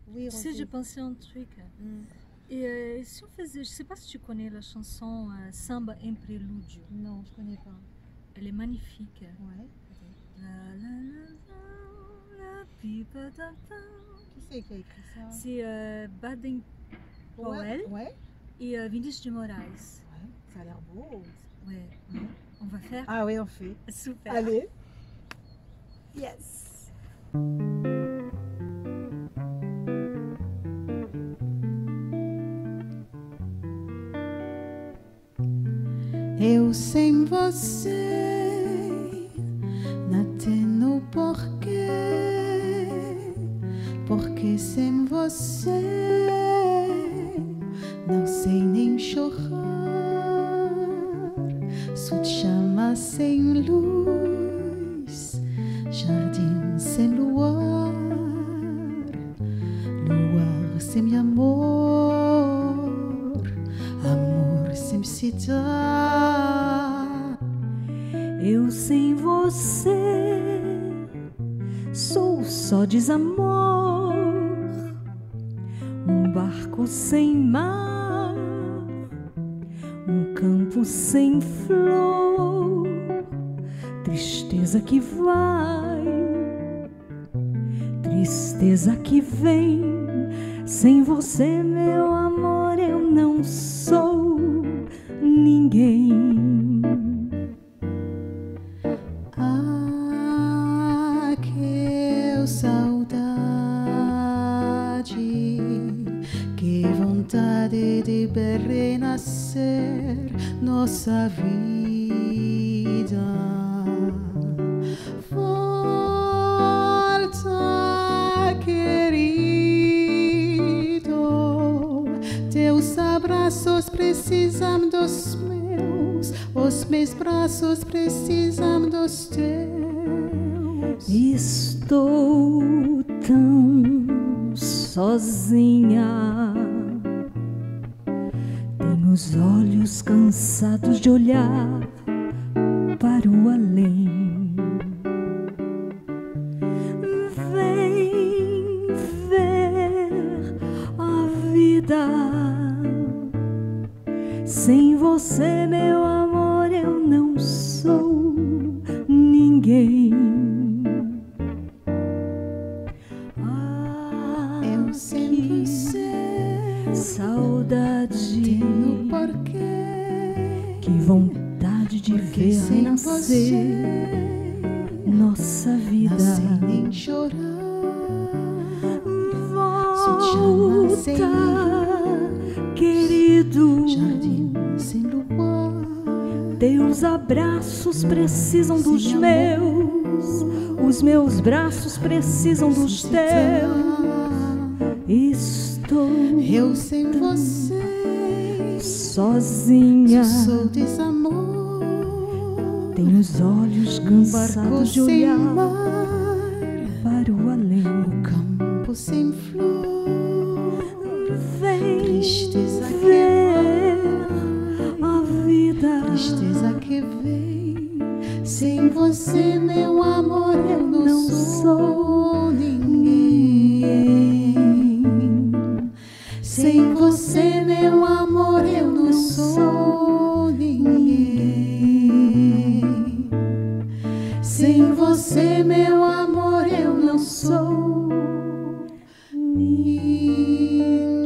Oui, Tu sais, j'ai Rosé. pensé à un truc. Et si on faisait, je sais pas si tu connais la chanson Samba em Prelúdio. Non, je connais pas. Elle est magnifique. Ouais. La, la, la, la, pipa, ta, ta. Qui c'est qui a écrit ça? C'est Baden Powell Ouais. et Vinícius de Moraes. Ouais. Ça a l'air beau. Ouais. On va faire. Ah oui, on fait. Super. Allez. Yes. Eu sem você não tenho porquê, porque sem você não sei nem chorar. Sou de chama sem luz, jardim sem luar, luar sem meu amor, amor sem se dar. Eu sem você sou só desamor, um barco sem mar, um campo sem flor, tristeza que vai, tristeza que vem. Sem você, meu amor, eu não sou ninguém. Ah, que saudade, que vontade de ver renascer nossa vida. Volta, querido, teus abraços precisam dos meus, os meus braços precisam dos teus. Estou tão sozinha, tenho os olhos cansados de olhar para o além. Vem ver a vida. Sem você, meu amor, eu não sou ninguém. Eu sem você Saudade, tenho porquê, que vontade de porque ver sem renascer você nossa vida. não sei nem chorar. Sou de chama sem Volta, querido. jardim sem luar, Teus abraços precisam dos meus, os meus braços precisam dos teus. Estou eu sem você sozinha, sou desamor, tenho os olhos barco cansados de sem olhar mar, para o além. campo sem flor, Vem tristeza que ver a vida. tristeza que vem. Sem você, meu amor, eu não sou ninguém. Sem você, meu amor, eu não sou ninguém. Sem você, meu amor, eu não sou ninguém.